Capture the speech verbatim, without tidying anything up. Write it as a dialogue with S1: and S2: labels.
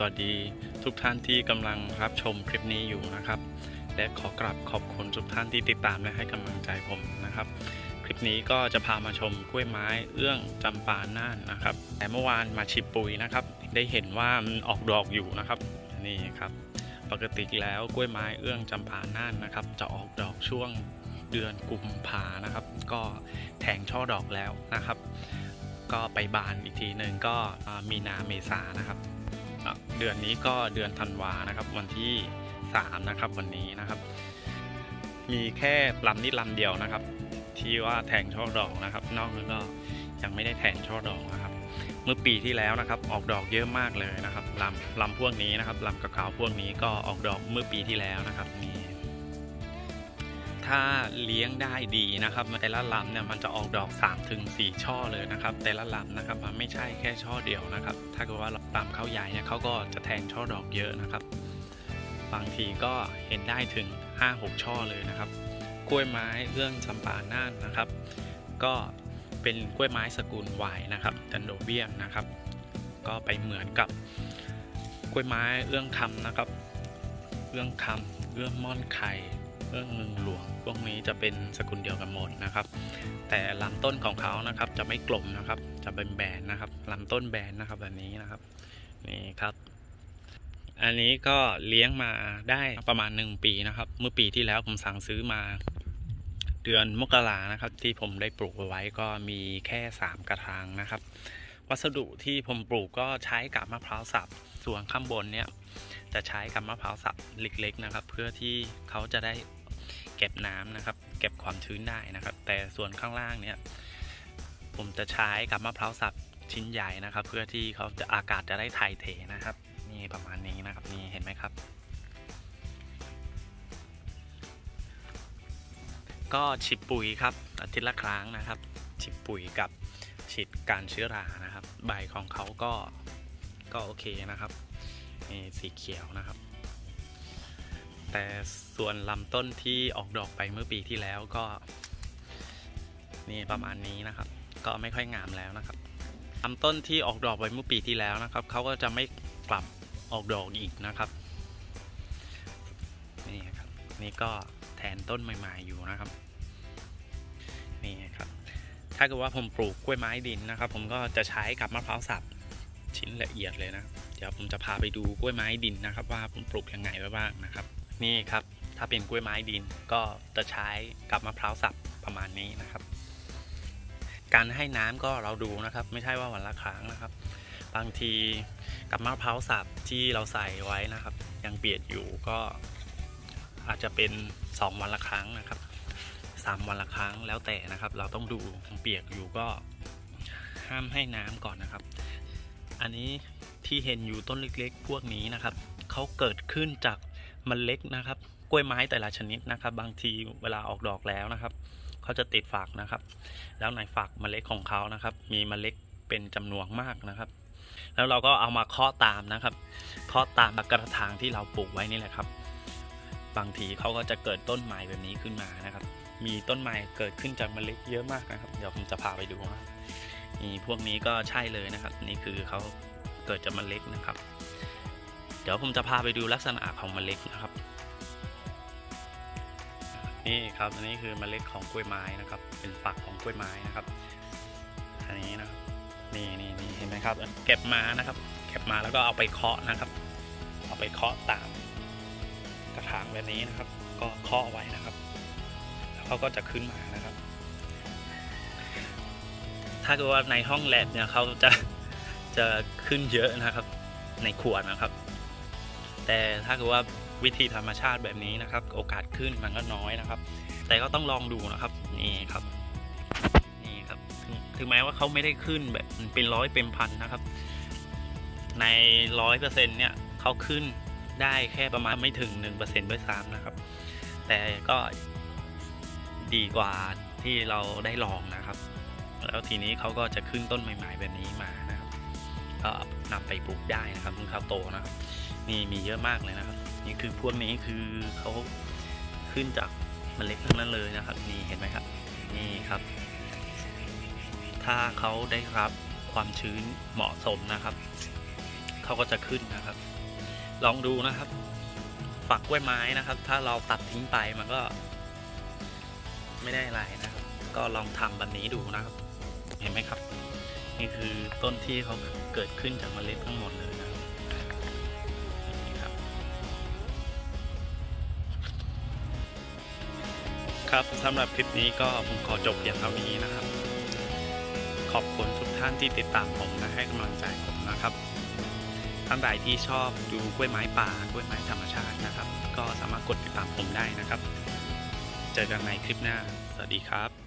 S1: วัสดีทุกท่านที่กำลังรับชมคลิปนี้อยู่นะครับและขอกราบขอบคุณทุกท่านที่ติดตามและให้กำลังใจผมนะครับคลิปนี้ก็จะพามาชมกล้วยไม้เอื้องจำปาน่านนะครับแต่เมื่อวานมาชิมปุ๋ยนะครับได้เห็นว่ามันออกดอกอยู่นะครับนี่ครับปกติแล้วกล้วยไม้เอื้องจำปาน่านนะครับจะออกดอกช่วงเดือนกุมภานะครับก็แทงช่อดอกแล้วนะครับก็ไปบานอีกทีหนึ่งก็มีนาเมษานะครับเดือนนี้ก็เดือนธันวานะครับวันที่สามนะครับวันนี้นะครับมีแค่ลำนี้ลำเดียวนะครับที่ว่าแทงช่อดอกนะครับนอกนั้นก็ยังไม่ได้แทงช่อดอกนะครับเมื่อปีที่แล้วนะครับออกดอกเยอะมากเลยนะครับลำลำพวกนี้นะครับลำกระเกาพวกนี้ก็ออกดอกเมื่อปีที่แล้วนะครับนี่ถ้าเลี้ยงได้ดีนะครับแต่ละลำเนี่ยมันจะออกดอก สามถึงสี่ ช่อเลยนะครับแต่ละลำนะครับมันไม่ใช่แค่ช่อเดียวนะครับถ้าเกิดว่าลำเขาใหญ่เนี่ยเขาก็จะแทงช่อดอกเยอะนะครับบางทีก็เห็นได้ถึง ห้าหก ช่อเลยนะครับกล้วยไม้เอื้องจำปาน่านนะครับก็เป็นกล้วยไม้สกุลวายนะครับดันโดเบียมนะครับก็ไปเหมือนกับกล้วยไม้เอื้องคำนะครับเอื้องคำเอื้องม่อนไข่เอื้องเงิงหลวงพวกนี้จะเป็นสกุลเดียวกันหมดนะครับแต่ลำต้นของเขานะครับจะไม่กลมนะครับจะเป็นแบนนะครับลำต้นแบนนะครับแบบนี้นะครับนี่ครับอันนี้ก็เลี้ยงมาได้ประมาณหนึ่งปีนะครับเมื่อปีที่แล้วผมสั่งซื้อมาเดือนมกรานะครับที่ผมได้ปลูกไว้ก็มีแค่สามกระถางนะครับวัสดุที่ผมปลูกก็ใช้กับมะพร้าวสับส่วนข้างบนเนี่ยจะใช้กับมะพร้าวสับเล็กๆนะครับเพื่อที่เขาจะได้เก็บน้ำนะครับเก็บความชื้นได้นะครับแต่ส่วนข้างล่างเนี่ยผมจะใช้กับมะพร้าวสับชิ้นใหญ่นะครับเพื่อที่เขาจะอากาศจะได้ถ่ายเทนะครับนี่ประมาณนี้นะครับนี่เห็นไหมครับก็ฉีดปุ๋ยครับอาทิตย์ละครั้งนะครับฉีดปุ๋ยกับฉีดการเชื้อรานะครับใบของเขาก็ก็โอเคนะครับนี่สีเขียวนะครับแต่ส่วนลำต้นที่ออกดอกไปเมื่อปีที่แล้วก็นี่ประมาณนี้นะครับก็ไม่ค่อยงามแล้วนะครับลำต้นที่ออกดอกไปเมื่อปีที่แล้วนะครับเขาก็จะไม่กลับออกดอกอีกนะครับนี่ครับนี่ก็แทนต้นใหม่ๆอยู่นะครับนี่ครับถ้าเกิดว่าผมปลูกกล้วยไม้ดินนะครับผมก็จะใช้กับมะพร้าวสับชิ้นละเอียดเลยนะเดี๋ยวผมจะพาไปดูกล้วยไม้ดินนะครับว่าผมปลูกยังไงไว้บ้างนะครับนี่ครับถ้าเป็นกล้วยไม้ดินก็จะใช้กับมะพร้าวสับประมาณนี้นะครับการให้น้ำก็เราดูนะครับไม่ใช่ว่าวันละครั้งนะครับบางทีกับมะพร้าวสับที่เราใส่ไว้นะครับยังเปียกอยู่ก็อาจจะเป็นสองวันละครั้งนะครับสามวันละครั้งแล้วแต่นะครับเราต้องดูเปียกอยู่ก็ห้ามให้น้ำก่อนนะครับอันนี้ที่เห็นอยู่ต้นเล็กๆพวกนี้นะครับเขาเกิดขึ้นจากเมล็ดนะครับกล้วยไม้แต่ละชนิดนะครับบางทีเวลาออกดอกแล้วนะครับเขาจะติดฝักนะครับแล้วในฝักเมล็ดของเขานะครับมีเมล็ดเป็นจำนวนมากนะครับแล้วเราก็เอามาเคาะตามนะครับเคาะตามกระถางที่เราปลูกไว้นี่แหละครับบางทีเขาก็จะเกิดต้นใหม่แบบนี้ขึ้นมานะครับมีต้นใหม่เกิดขึ้นจากเมล็ดเยอะมากนะครับเดี๋ยวผมจะพาไปดูนะนี่พวกนี้ก็ใช่เลยนะครับนี่คือเขาเกิดจากเมล็ดนะครับเดี๋ยวผมจะพาไปดูลักษณะของเมล็ดนะครับนี่ครับอันนี้คือเมล็ดของกล้วยไม้นะครับเป็นฝักของกล้วยไม้นะครับอันนี้นะครับนี่นี่นี่เห็นไหมครับเก็บมานะครับเก็บมาแล้วก็เอาไปเคาะนะครับเอาไปเคาะตามกระถางแบบนี้นะครับก็เคาะไว้นะครับแล้วเขาก็จะขึ้นมานะครับถ้าเกิดว่าในห้องแลบเนี่ยเขาจะจะขึ้นเยอะนะครับในขวดนะครับแต่ถ้าเกิดว่าวิธีธรรมชาติแบบนี้นะครับโอกาสขึ้นมันก็น้อยนะครับแต่ก็ต้องลองดูนะครับนี่ครับนี่ครับถึงแม้ว่าเขาไม่ได้ขึ้นแบบเป็นร้อยเป็นพันนะครับในร้อยเปอร์เซ็นต์เนี่ยเขาขึ้นได้แค่ประมาณไม่ถึงหนึ่งเปอร์เซ็นต์ด้วยซ้ำนะครับแต่ก็ดีกว่าที่เราได้ลองนะครับแล้วทีนี้เขาก็จะขึ้นต้นใหม่ๆแบบนี้มานะครับก็นำไปปลูกได้นะครับเมื่อเขาโตนะครับนี่มีเยอะมากเลยนะครับนี่คือพวกนี้คือเขาขึ้นจากเมล็ดทั้งนั้นเลยนะครับนี่เห็นไหมครับนี่ครับถ้าเขาได้รับความชื้นเหมาะสมนะครับเขาก็จะขึ้นนะครับลองดูนะครับฝักกล้วยไม้นะครับถ้าเราตัดทิ้งไปมันก็ไม่ได้อะไรนะครับก็ลองทำแบบนี้ดูนะครับเห็นไหมครับนี่คือต้นที่เขาเกิดขึ้นจากเมล็ดทั้งหมดเลยนะครับนี่ครับครับสำหรับคลิปนี้ก็ผมขอจบเพียงเท่านี้นะครับขอบคุณทุกท่านที่ติดตามผมและให้กำลังใจผมนะครับท่านใดที่ชอบดูกล้วยไม้ป่ากล้วยไม้ธรรมชาตินะครับก็สามารถกดติดตามผมได้นะครับเจอกันในคลิปหน้าสวัสดีครับ